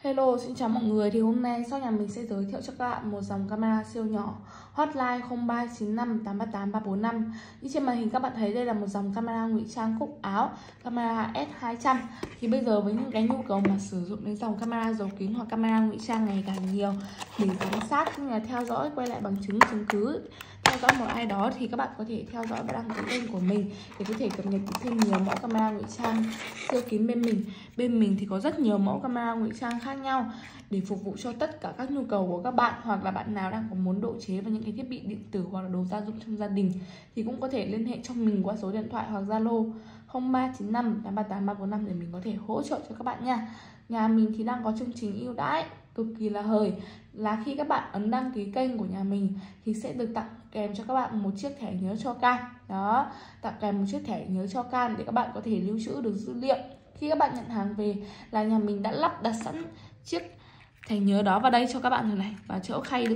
Hello, xin chào mọi người. Thì hôm nay shop nhà mình sẽ giới thiệu cho các bạn một dòng camera siêu nhỏ. Hotline 0395 838 345. Như trên màn hình các bạn thấy đây là một dòng camera ngụy trang cúc áo, camera S200. Thì bây giờ với những cái nhu cầu mà sử dụng đến dòng camera dầu kính hoặc camera ngụy trang ngày càng nhiều để giám sát như là theo dõi, quay lại bằng chứng cứ, theo dõi một ai đó, thì các bạn có thể theo dõi và đăng ký kênh của mình để có thể cập nhật thêm nhiều mẫu camera ngụy trang siêu kín bên mình. Bên mình thì có rất nhiều mẫu camera ngụy trang khác nhau để phục vụ cho tất cả các nhu cầu của các bạn, hoặc là bạn nào đang có muốn độ chế vào những cái thiết bị điện tử hoặc là đồ gia dụng trong gia đình thì cũng có thể liên hệ cho mình qua số điện thoại hoặc Zalo 0395 838 345 để mình có thể hỗ trợ cho các bạn nha. Nhà mình thì đang có chương trình ưu đãi cực kỳ là hời, là khi các bạn ấn đăng ký kênh của nhà mình thì sẽ được tặng kèm cho các bạn một chiếc thẻ nhớ cho cam. Đó, tặng kèm một chiếc thẻ nhớ cho cam để các bạn có thể lưu trữ được dữ liệu. Khi các bạn nhận hàng về là nhà mình đã lắp đặt sẵn chiếc thẻ nhớ đó vào đây cho các bạn rồi này, và chỗ khay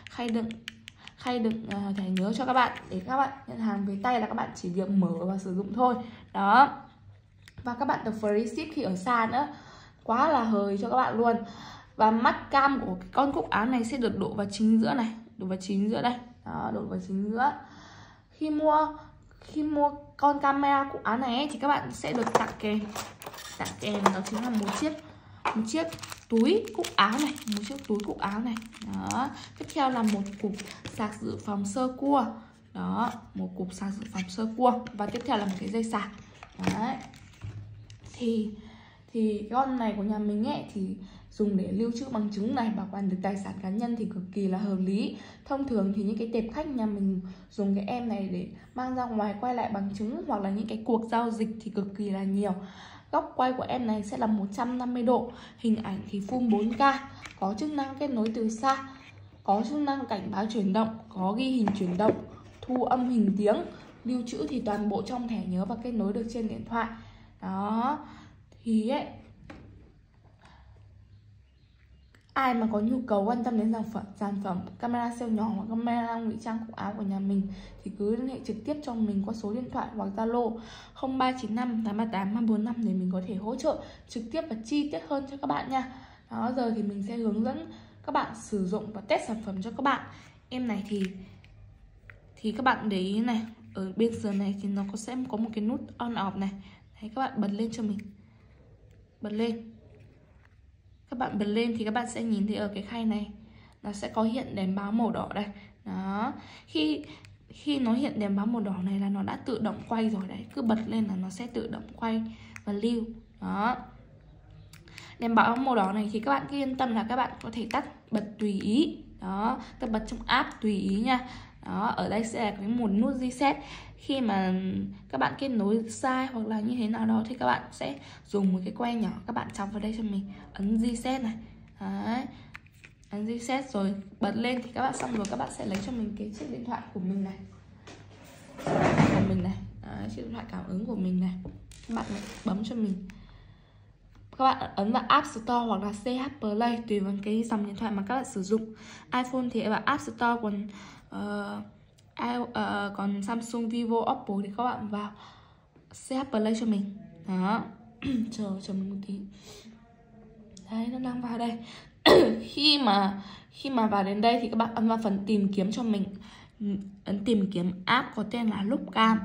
đựng thẻ nhớ cho các bạn, để các bạn nhận hàng về tay là các bạn chỉ việc mở và sử dụng thôi. Đó, và các bạn được free ship khi ở xa nữa, quá là hời cho các bạn luôn. Và mắt cam của cái con cúc áo này sẽ được đổ vào chính giữa này, đổ vào chính giữa đây. Đó, đổ vào chính giữa. Khi mua con camera cúc áo này ấy, thì các bạn sẽ được tặng kèm đó chính là một chiếc túi cúc áo này, một chiếc túi cúc áo này. Đó, tiếp theo là một cục sạc dự phòng sơ cua. Đó, một cục sạc dự phòng sơ cua, và tiếp theo là một cái dây sạc. Đấy. Thì con này của nhà mình ấy thì dùng để lưu trữ bằng chứng này, bảo quản được tài sản cá nhân thì cực kỳ là hợp lý. Thông thường thì những cái tệp khách nhà mình dùng cái em này để mang ra ngoài quay lại bằng chứng hoặc là những cái cuộc giao dịch thì cực kỳ là nhiều. Góc quay của em này sẽ là 150 độ, hình ảnh thì full 4K, có chức năng kết nối từ xa, có chức năng cảnh báo chuyển động, có ghi hình chuyển động, thu âm hình tiếng, lưu trữ thì toàn bộ trong thẻ nhớ và kết nối được trên điện thoại. Đó, thì ấy, ai mà có nhu cầu quan tâm đến sản phẩm camera siêu nhỏ hoặc camera ngụy trang cúc áo của nhà mình thì cứ liên hệ trực tiếp cho mình qua số điện thoại hoặc Zalo 0395 838 345 để mình có thể hỗ trợ trực tiếp và chi tiết hơn cho các bạn nha. Đó, giờ thì mình sẽ hướng dẫn các bạn sử dụng và test sản phẩm cho các bạn. Em này thì các bạn để ý này, ở bên dưới này thì nó sẽ có một cái nút on off này. Đấy, các bạn bật lên cho mình. Bật lên. Các bạn bật lên thì các bạn sẽ nhìn thấy ở cái khay này nó sẽ có hiện đèn báo màu đỏ đây. Đó, khi nó hiện đèn báo màu đỏ này là nó đã tự động quay rồi đấy, cứ bật lên là nó sẽ tự động quay và lưu. Đó, đèn báo màu đỏ này thì các bạn cứ yên tâm là các bạn có thể tắt bật tùy ý. Đó, tắt bật trong app tùy ý nha. Đó, ở đây sẽ là cái một nút reset. Khi mà các bạn kết nối sai hoặc là như thế nào đó thì các bạn sẽ dùng một cái que nhỏ, các bạn chọc vào đây cho mình, ấn reset này. Đấy, ấn reset rồi bật lên thì các bạn xong rồi các bạn sẽ lấy cho mình cái chiếc điện thoại của mình này. Đấy, chiếc điện thoại cảm ứng của mình này. Các bạn bấm cho mình. Các bạn ấn vào App Store hoặc là CH Play tùy vào cái dòng điện thoại mà các bạn sử dụng. iPhone thì vào App Store, còn Samsung, Vivo, Oppo thì các bạn vào CH Play cho mình. Đó, chờ mình một tí. Đấy, nó đang vào đây. Khi mà vào đến đây thì các bạn ấn vào phần tìm kiếm cho mình, ấn tìm kiếm app có tên là Lookcam,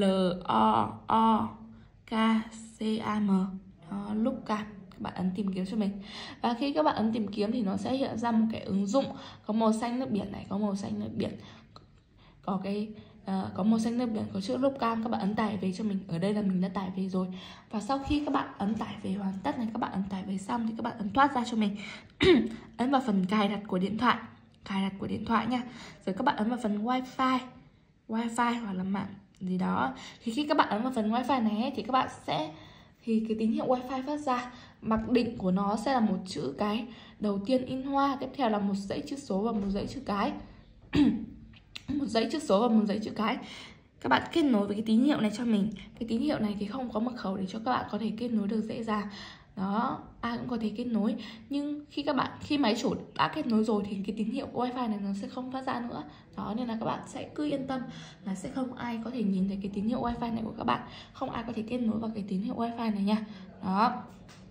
LOOKCAM. Đó, Lookcam. Các bạn ấn tìm kiếm cho mình. Và khi các bạn ấn tìm kiếm thì nó sẽ hiện ra một cái ứng dụng có màu xanh nước biển này, có màu xanh nước biển, có màu xanh nước biển, có chữ Lookcam. Các bạn ấn tải về cho mình. Ở đây là mình đã tải về rồi. Và sau khi các bạn ấn tải về hoàn tất này, các bạn ấn tải về xong thì các bạn ấn thoát ra cho mình. Ấn vào phần cài đặt của điện thoại, nha. Rồi các bạn ấn vào phần wifi hoặc là mạng gì đó. Thì khi các bạn ấn vào phần wifi này ấy, thì các bạn sẽ cái tín hiệu wifi phát ra, mặc định của nó sẽ là một chữ cái đầu tiên in hoa, tiếp theo là một dãy chữ số và một dãy chữ cái. Một dãy chữ số và một dãy chữ cái. Các bạn kết nối với cái tín hiệu này cho mình. Cái tín hiệu này thì không có mật khẩu để cho các bạn có thể kết nối được dễ dàng. Đó, ai cũng có thể kết nối. Nhưng khi máy chủ đã kết nối rồi thì cái tín hiệu của wifi này nó sẽ không phát ra nữa. Đó, nên là các bạn sẽ cứ yên tâm là sẽ không ai có thể nhìn thấy cái tín hiệu wifi này của các bạn. Không ai có thể kết nối vào cái tín hiệu wifi này nha. Đó,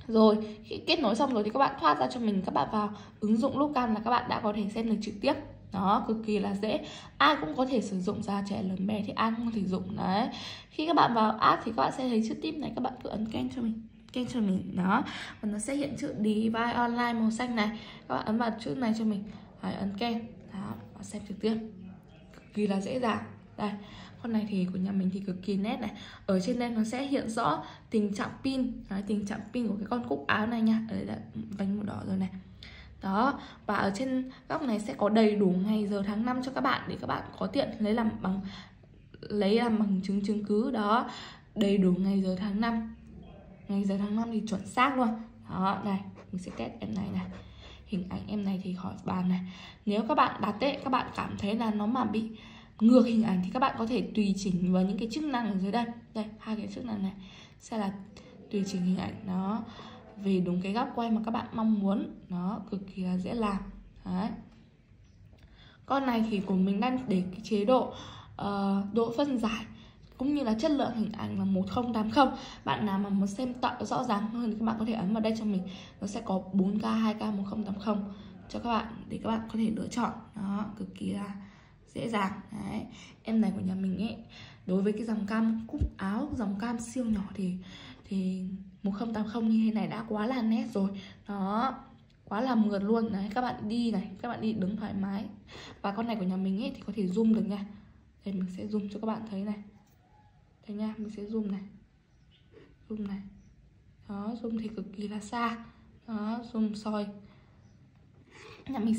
Rồi khi kết nối xong rồi thì các bạn thoát ra cho mình, các bạn vào ứng dụng Loopcam là các bạn đã có thể xem được trực tiếp. Đó, cực kỳ là dễ, ai cũng có thể sử dụng, già trẻ lớn bé thì ai cũng có thể dùng. Đấy, khi các bạn vào app thì các bạn sẽ thấy chữ tip này, các bạn cứ ấn kênh cho mình, đó, và nó sẽ hiện chữ Device Online màu xanh này, các bạn ấn vào chữ này cho mình. Đấy, ấn kênh, đó, và xem trực tiếp, cực kỳ là dễ dàng. Đây, con này thì của nhà mình thì cực kỳ nét này. Ở trên đây nó sẽ hiện rõ tình trạng pin. Đấy, tình trạng pin của cái con cúc áo này nha. Ở đây đã vành màu đỏ rồi này. Đó, và ở trên góc này sẽ có đầy đủ ngày giờ tháng năm cho các bạn, để các bạn có tiện lấy làm bằng chứng cứ. Đó, đầy đủ ngày giờ tháng năm. Ngày giờ tháng năm thì chuẩn xác luôn. Đó, này, mình sẽ test em này này. Hình ảnh em này thì khỏi bàn này. Nếu các bạn đặt ấy, các bạn cảm thấy là nó mà bị ngược hình ảnh thì các bạn có thể tùy chỉnh vào những cái chức năng ở dưới đây. Đây, hai cái chức năng này sẽ là tùy chỉnh hình ảnh nó về đúng cái góc quay mà các bạn mong muốn. Nó cực kỳ là dễ làm. Đấy. Con này thì của mình đang để cái chế độ độ phân giải cũng như là chất lượng hình ảnh là 1080. Bạn nào mà muốn xem rõ ràng hơn thì các bạn có thể ấn vào đây cho mình. Nó sẽ có 4K, 2K, 1080 cho các bạn, để các bạn có thể lựa chọn. Đó, cực kỳ là dễ dàng. Đấy, em này của nhà mình ấy, đối với cái dòng cam cúc áo, dòng cam siêu nhỏ thì 1080 như thế này đã quá là nét rồi. Đó, quá là mượt luôn. Đấy, các bạn đi này, các bạn đi đứng thoải mái. Và con này của nhà mình ấy thì có thể zoom được nha. Đây, mình sẽ zoom cho các bạn thấy này. Đây nha, mình sẽ zoom này. Zoom này. Đó, zoom thì cực kỳ là xa. Đó, zoom soi. Nhà mình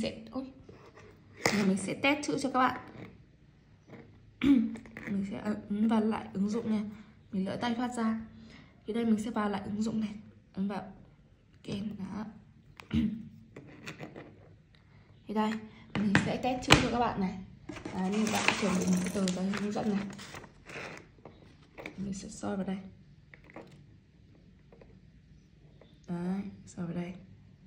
sẽ test chữ cho các bạn. Mình sẽ ấn vào lại ứng dụng nha. Mình lỡ tay thoát ra. Thì đây mình sẽ vào lại ứng dụng này, ấn vào kênh đó. Thì đây mình sẽ test chữ cho các bạn này. Đấy, như bạn chuẩn bị một cái tờ giấy hướng dẫn này. Mình sẽ soi vào đây. Đấy, soi vào đây.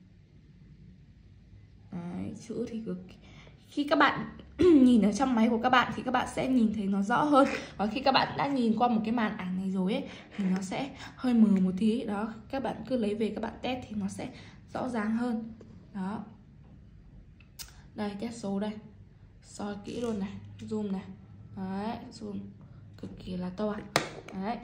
Đấy, chữ thì khi các bạn nhìn ở trong máy của các bạn thì các bạn sẽ nhìn thấy nó rõ hơn. Và khi các bạn đã nhìn qua một cái màn ảnh này rồi ấy thì nó sẽ hơi mờ một tí. Đó, các bạn cứ lấy về các bạn test thì nó sẽ rõ ràng hơn. Đó. Đây, test số đây. Soi kỹ luôn này, zoom này. Đấy, zoom cực kỳ là to. Đấy.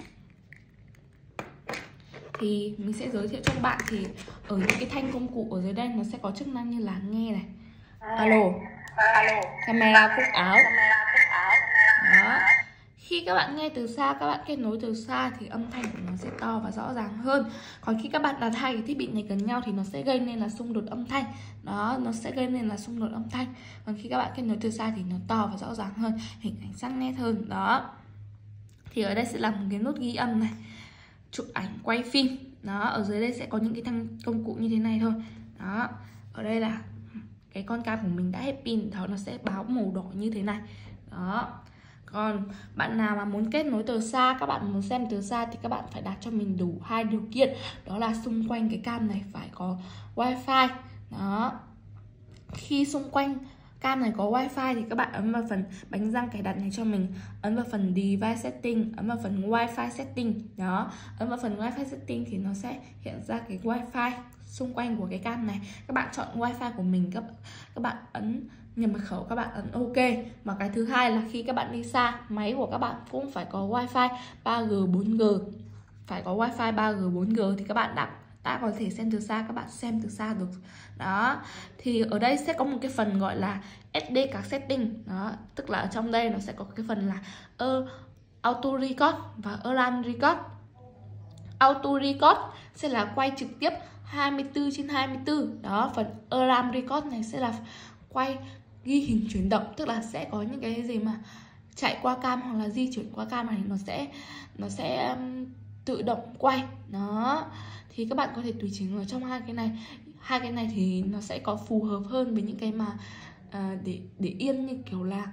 Thì mình sẽ giới thiệu cho các bạn thì ở những cái thanh công cụ ở dưới đây nó sẽ có chức năng như là nghe này. Alo, camera cúc áo. Đó. Khi các bạn nghe từ xa, các bạn kết nối từ xa thì âm thanh của nó sẽ to và rõ ràng hơn. Còn khi các bạn đặt hai cái thiết bị này gần nhau thì nó sẽ gây nên là xung đột âm thanh. Đó, nó sẽ gây nên là xung đột âm thanh. Còn khi các bạn kết nối từ xa thì nó to và rõ ràng hơn, hình ảnh sắc nét hơn. Đó. Thì ở đây sẽ là một cái nút ghi âm này, chụp ảnh, quay phim. Đó, ở dưới đây sẽ có những cái thanh công cụ như thế này thôi. Đó, ở đây là cái con cam của mình đã hết pin, đó nó sẽ báo màu đỏ như thế này. Đó. Còn bạn nào mà muốn kết nối từ xa, các bạn muốn xem từ xa thì các bạn phải đặt cho mình đủ hai điều kiện. Đó là xung quanh cái cam này phải có wifi. Đó. Khi xung quanh cam này có wifi thì các bạn ấn vào phần bánh răng cài đặt này cho mình, ấn vào phần device setting, ấn vào phần wifi setting. Đó, ấn vào phần wifi setting thì nó sẽ hiện ra cái wifi xung quanh của cái cam này. Các bạn chọn wifi của mình, các bạn ấn nhập mật khẩu, các bạn ấn ok. Và cái thứ hai là khi các bạn đi xa, máy của các bạn cũng phải có wifi 3G, 4G. Phải có wifi 3G, 4G thì các bạn đã có thể xem từ xa, các bạn xem từ xa được. Đó, thì ở đây sẽ có một cái phần gọi là SD card setting. Đó, tức là ở trong đây nó sẽ có cái phần là auto record và alarm record. Auto record sẽ là quay trực tiếp 24/24. Đó, phần alarm record này sẽ là quay ghi hình chuyển động, tức là sẽ có những cái gì mà chạy qua cam hoặc là di chuyển qua cam này nó sẽ tự động quay. Đó, thì các bạn có thể tùy chỉnh ở trong hai cái này thì nó sẽ có phù hợp hơn với những cái mà để yên, như kiểu là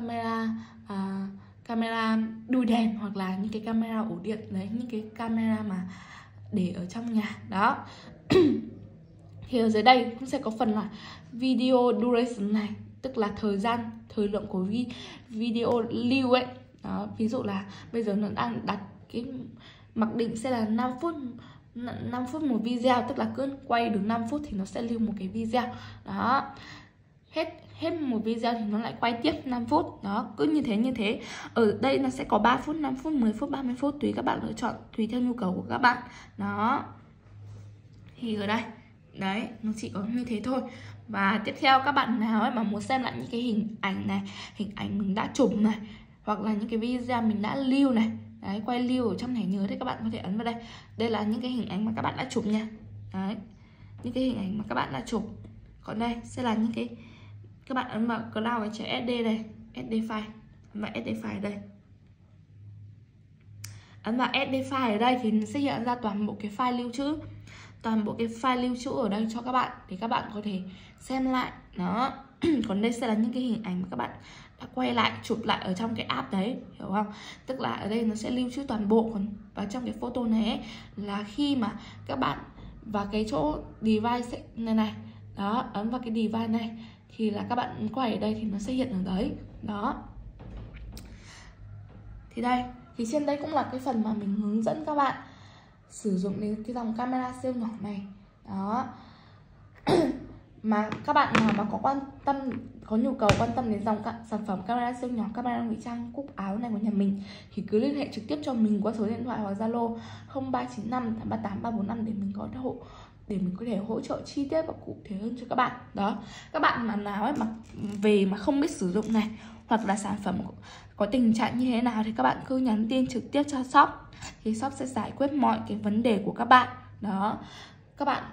camera đuôi đèn hoặc là những cái camera ổ điện đấy, những cái camera mà để ở trong nhà. Đó. Thì ở dưới đây cũng sẽ có phần là video duration này, tức là thời lượng của video lưu ấy. Đó, ví dụ là bây giờ nó đang đặt cái mặc định sẽ là 5 phút 5 phút một video, tức là cứ quay được 5 phút thì nó sẽ lưu một cái video. Đó, hết một video thì nó lại quay tiếp 5 phút. Đó, cứ như thế. Ở đây nó sẽ có 3 phút, 5 phút, 10 phút, 30 phút, tùy các bạn lựa chọn, tùy theo nhu cầu của các bạn. Đó, thì ở đây đấy, nó chỉ có như thế thôi. Và tiếp theo các bạn nào ấy mà muốn xem lại những cái hình ảnh này, hình ảnh mình đã chụp này, hoặc là những cái video mình đã lưu này, đấy, quay lưu ở trong thẻ nhớ thì các bạn có thể ấn vào đây. Đây là những cái hình ảnh mà các bạn đã chụp nha. Đấy, những cái hình ảnh mà các bạn đã chụp. Còn đây sẽ là những cái, các bạn ấn vào cloud cái chữ SD đây, SD file, ấn vào SD file ở đây. Ấn vào SD file ở đây thì nó sẽ hiện ra toàn bộ cái file lưu trữ. Toàn bộ cái file lưu trữ ở đây cho các bạn để các bạn có thể xem lại. Đó. Còn đây sẽ là những cái hình ảnh mà các bạn đã quay lại, chụp lại ở trong cái app đấy, hiểu không? Tức là ở đây nó sẽ lưu trữ toàn bộ. Còn và trong cái photo này ấy, là khi mà các bạn vào cái chỗ device này, đó, ấn vào cái device này thì là các bạn quay ở đây thì nó sẽ hiện ở đấy. Đó. Thì đây, thì trên đây cũng là cái phần mà mình hướng dẫn các bạn sử dụng đến cái dòng camera siêu nhỏ này. Đó. Mà các bạn nào mà có quan tâm, có nhu cầu quan tâm đến dòng sản phẩm camera siêu nhỏ, camera ngụy trang cúc áo này của nhà mình thì cứ liên hệ trực tiếp cho mình qua số điện thoại hoặc Zalo 0395 838 345 để mình có thể hỗ trợ chi tiết và cụ thể hơn cho các bạn. Đó, các bạn mà nào ấy mà về mà không biết sử dụng này, hoặc là sản phẩm có tình trạng như thế nào thì các bạn cứ nhắn tin trực tiếp cho shop, thì shop sẽ giải quyết mọi cái vấn đề của các bạn. Đó, các bạn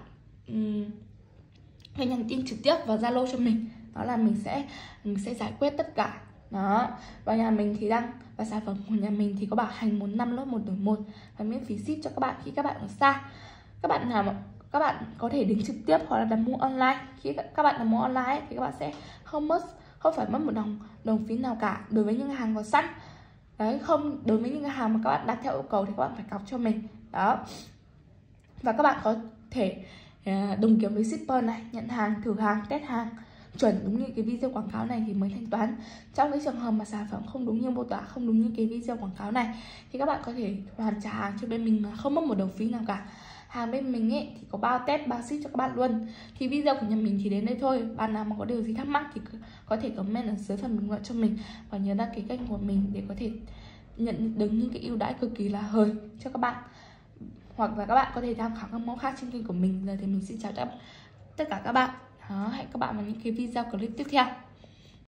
hãy nhắn tin trực tiếp vào Zalo cho mình, đó là mình sẽ giải quyết tất cả. Đó, và nhà mình thì và sản phẩm của nhà mình thì có bảo hành 1 năm lốt 1 đổi 1 và miễn phí ship cho các bạn khi các bạn ở xa. Các bạn nào mà các bạn có thể đến trực tiếp hoặc là đặt mua online. Khi các bạn đặt mua online ấy, thì các bạn sẽ không phải mất một đồng phí nào cả đối với những hàng có sẵn. Đấy, không, đối với những hàng mà các bạn đặt theo yêu cầu thì các bạn phải cọc cho mình. Đó, và các bạn có thể đồng kiểm với shipper này, nhận hàng, thử hàng, test hàng chuẩn đúng như cái video quảng cáo này thì mới thanh toán. Trong cái trường hợp mà sản phẩm không đúng như mô tả, không đúng như cái video quảng cáo này thì các bạn có thể hoàn trả hàng cho bên mình mà không mất một đồng phí nào cả. Hàng bên mình ấy thì có bao test, bao ship cho các bạn luôn. Thì video của nhà mình thì đến đây thôi. Bạn nào mà có điều gì thắc mắc thì có thể comment ở dưới phần bình luận cho mình, và nhớ đăng ký kênh của mình để có thể nhận được những cái ưu đãi cực kỳ là hời cho các bạn. Hoặc là các bạn có thể tham khảo các mẫu khác trên kênh của mình. Giờ thì mình xin chào tất cả các bạn. Hẹn các bạn vào những cái video clip tiếp theo.